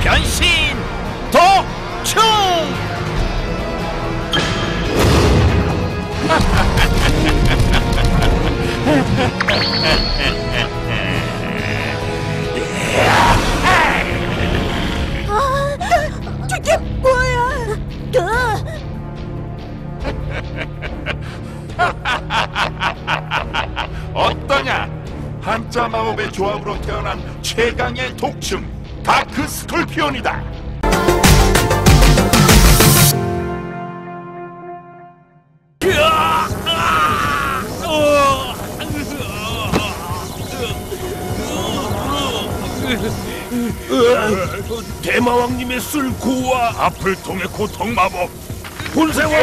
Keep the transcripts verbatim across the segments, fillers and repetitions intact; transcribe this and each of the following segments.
변신 독충! 아, 저게 뭐야? 어떠냐? 한자 마법의 조합으로 태어난 최강의 독충 다크 스콜피온이다. 대마왕님의 술고와 앞을 통해 고통 마법 본세왕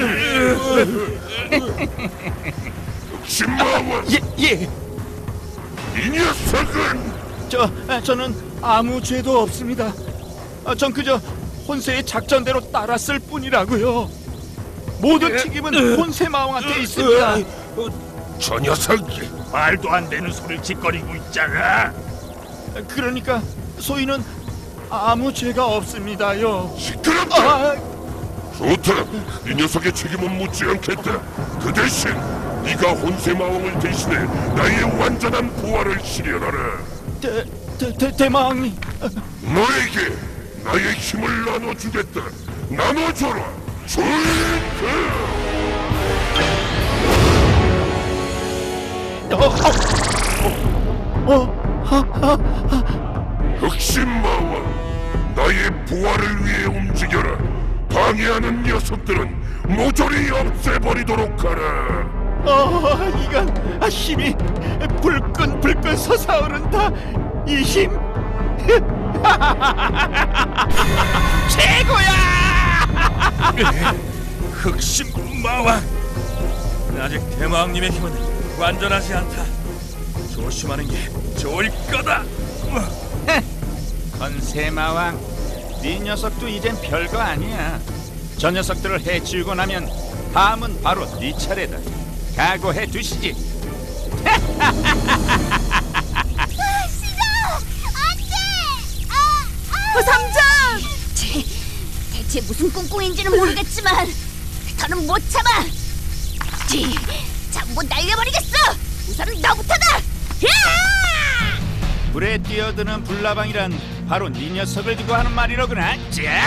신마왕 예, 예. 이 녀석은 저, 아, 저는 아무 죄도 없습니다. 아, 전 그저 혼세의 작전대로 따랐을 뿐이라고요. 모든 책임은 혼세 마왕한테 있습니다. 저 녀석이 말도 안 되는 소리를 짓거리고 있잖아. 그러니까 소희는 아무 죄가 없습니다요. 시끄럽다. 아, 좋다. 이 녀석의 책임은 묻지 않겠다. 그 대신 네가 혼세 마왕을 대신해 나의 완전한 부활을 실현하라. 대, 대, 대, 대마왕님. 너에게 나의 힘을 나눠주겠다. 나눠줘라. 좋다. 어, 어, 어, 흑심마왕, 나의 부활을 위해 움직여라. 방해하는 녀석들은 모조리 없애버리도록 하라. 어, 이건 아, 힘이 불끈 불끈 솟아오른다. 이 힘 최고야. 흑심마왕, 아직 대마왕님의 힘은 완전하지 않다. 조심하는 게 좋을 거다. 건세마왕, 네 녀석도 이젠 별거 아니야. 저 녀석들을 해치우고 나면 다음은 바로 네 차례다. 각오해 두시지. 어, 삼장! 대체 무슨 꿍꿍인지는 모르겠지만 더는 못 참아. 지, 전부 날려버리겠어. 우선은 너부터다. 야! 불에 뛰어드는 불나방이란 바로 네 녀석을 두고 하는 말이로구나. 자!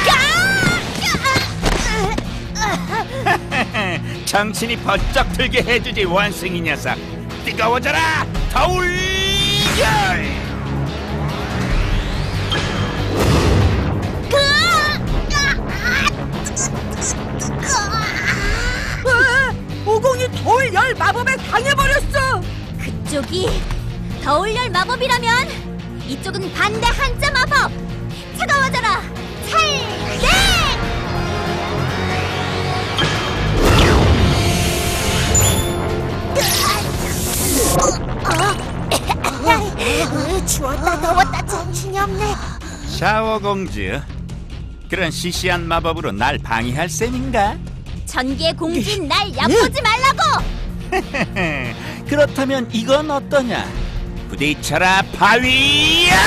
정신이 번쩍 들게 해주지, 원숭이 녀석. 뜨거워져라, 더울열! 오공이 더울열 마법에 당해버렸어. 그쪽이 더울열 마법이라면 이쪽은 반대 한자 마법. 차가워져라, 찰네! 추웠다 더웠다 정신이 없네. 샤워공주, 그런 시시한 마법으로 날 방해할 셈인가? 전기의 공주인 날 얕보지 말라고. 그렇다면 이건 어떠냐? 부딪혀라, 바위야!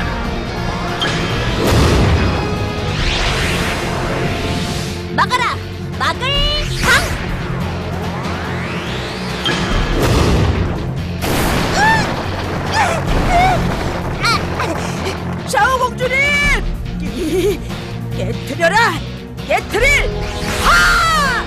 막아라, 막을 강! 샤오공주님! 깨트려라! 깨트릴! 하!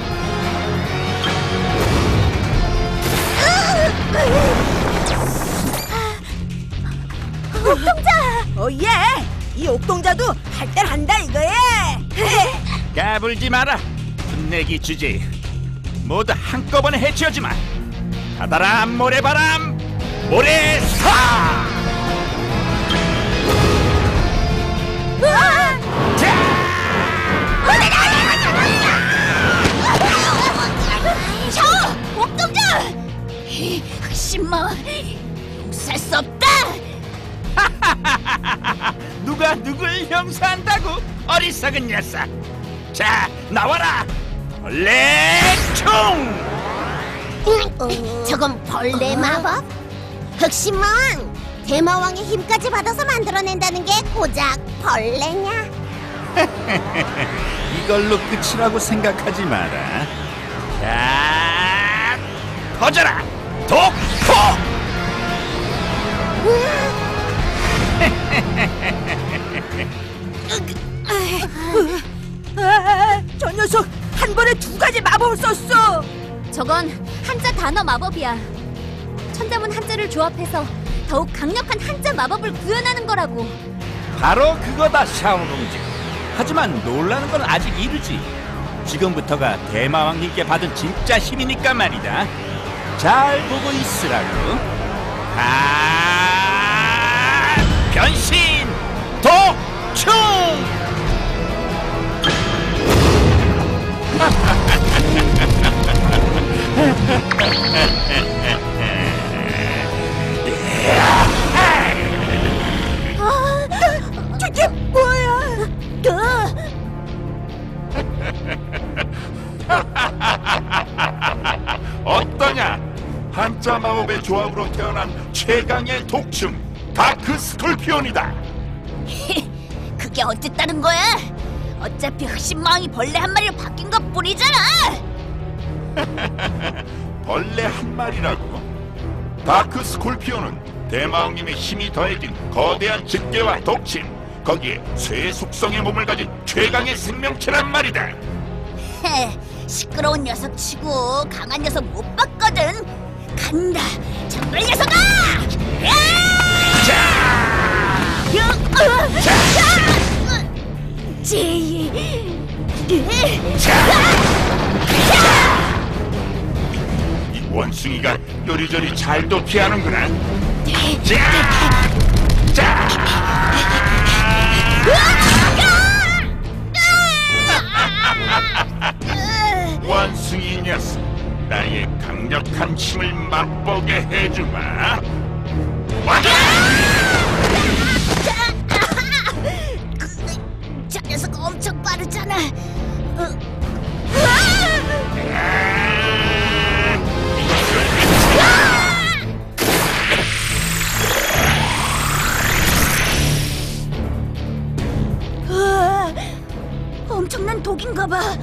옥동자! 오예! 이 옥동자도 할 땐 한다 이거에! 까불지 마라. 분내기 주지. 모두 한꺼번에 해치워주마. 받아라, 모래바람, 모래사! 저! 옥동자! 흑심마! 용서할 수 없다! 누가 누굴 용서한다고? 어리석은 녀석. 자, 나와라, 벌레충! 저건 벌레 마법? 흑심마왕! 대마왕의 힘까지 받아서 만들어낸다는 게 고작 벌레냐? 이걸로 끝이라고 생각하지 마라. 자, 터져라! 독포! 아, 저 녀석 한 번에 두 가지 마법을 썼어. 저건 한자 단어 마법이야. 천자문 한자를 조합해서 더욱 강력한 한자 마법을 구현하는 거라고. 바로 그거다, 샤오롱지. 하지만 놀라는 건 아직 이르지. 지금부터가 대마왕님께 받은 진짜 힘이니까 말이다. 잘 보고 있으라고. 아, 변신! 독충! 저게 뭐야? 어떠냐? 한자 마법의 조합으로 태어난 최강의 독충 다크 스콜피온이다. 그게 어쨌다는 거야? 어차피 흑신마왕이 벌레 한 마리로 바뀐 것 뿐이잖아. 벌레 한 마리라고? 다크 스콜피온은 대마왕님의 힘이 더해진 거대한 집게와 독침, 거기에 쇠 속성의 몸을 가진 최강의 생명체란 말이다. 헤, 시끄러운 녀석치고 강한 녀석 못 봤거든. 간다, 장벌 녀석아! 야! 야! 어! 자! 제이. 이 원숭이가 요리조리 잘도 피하는구나. 자! 원숭이 녀석, 나의 강력한 힘을 맛보게 해주마. 와! 저 녀석 엄청 빠르잖아. 어. 아, 엄청난 독인가봐.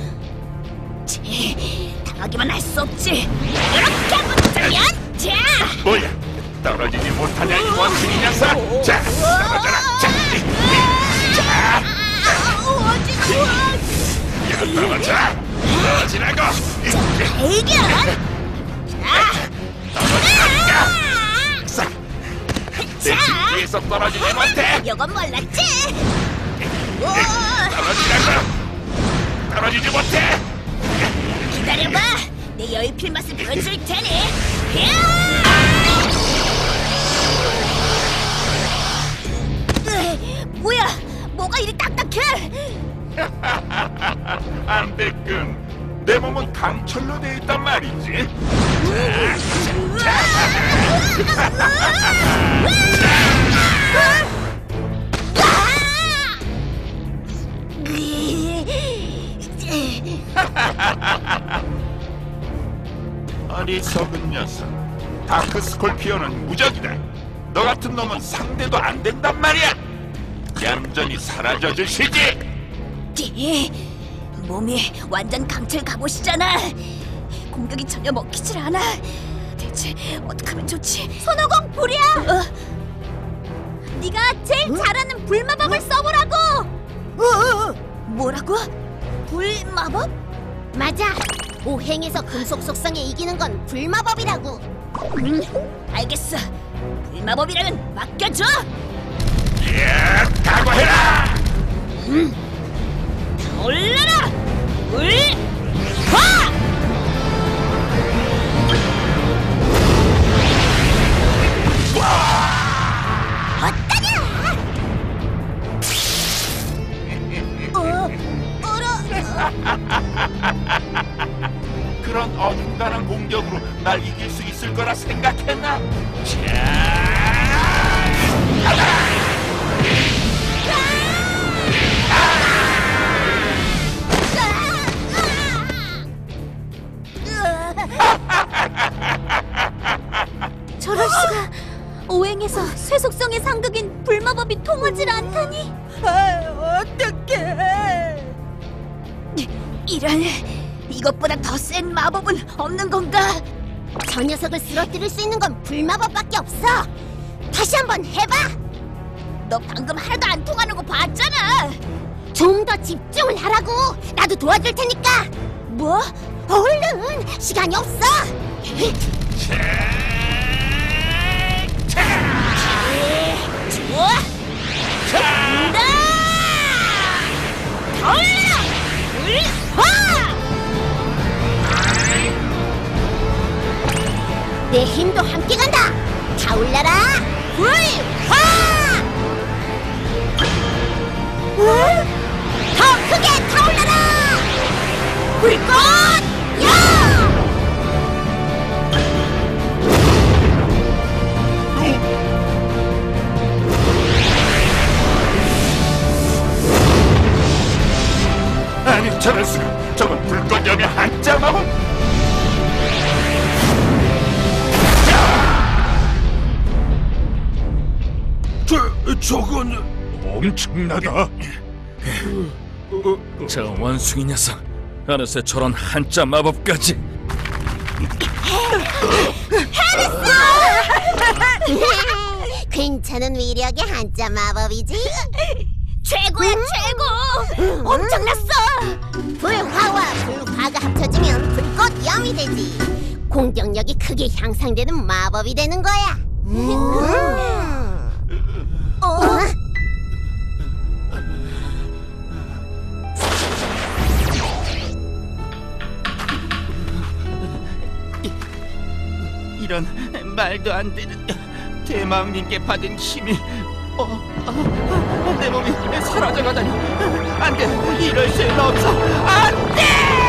당하기만 할 수 없지. 이렇게 붙으면 자. 뭐야? 떨어지지 못하냐 이 원숭이 녀석? 자, 떨어져라. 자, 자, 어지러워. 야, 떨어져라. 떨어지라고. 대결. 떨어지라니까. 싹. 내 뒤에서 떨어지지 못해. 이건 몰랐지. 떨어지라고. 떨어지지 못해. 기다려봐. 내 여의필 맛을 보여줄 테니. 으, 뭐야? 뭐가 이리 딱딱해? 안 됐군. 내 몸은 강철로 돼 있단 말이지. 어리석은 녀석. 다크 스콜피온은 무적이다. 너 같은 놈은 상대도 안 된단 말이야. 얌전히 사라져 주시지. 몸이 완전 강철 갑옷이잖아. 공격이 전혀 먹히질 않아. 대체 어떻게 하면 좋지? 손오공 불이야. 어? 네가 제일 잘하는 불마법을 써보라고. 어, 어, 어. 뭐라고? 불마법? 맞아. 오행에서 금속 속성에 이기는 건 불마법이라고. 음, 알겠어. 불마법이라면 맡겨줘. 예, 각오해라. 음, 올라라. 울, 화! 어떠냐? 어, 그런 어중간한 공격으로 날 이길 수 있을 거라 생각했나? 저럴 수가. 오행에서 쇠속성 통하질 않다니. 아, 어떡해. 이런, 이것보다 더 센 마법은 없는 건가? 저 녀석을 쓰러뜨릴 수 있는 건 불마법밖에 없어. 다시 한번 해봐. 너 방금 하나도 안 통하는 거 봤잖아. 좀 더 집중을 하라고. 나도 도와줄 테니까. 뭐? 얼른, 시간이 없어. 좋아. 간다. 돌려. 불화. 내 힘도 함께 간다. 타올라라. 불화. 어? 더 크게 타올라라. 불꽃. 야! 아니 저럴 수가. 저건 불꽃염의 한자 마법. 저, 저건 엄청나다. 저 원숭이 녀석, 어느새 저런 한자 마법까지. 괜찮은 위력의 한자 마법이지. 최고야 최고. 엄청났어. 불화와 불화가 합쳐지면 불꽃염이 되지. 공격력이 크게 향상되는 마법이 되는 거야. 어? 이런 말도 안 되는 대마왕님께 받은 힘이 어, 어, 내 몸이 사라져가다니. 안 돼, 이럴 수는 없어. 안 돼!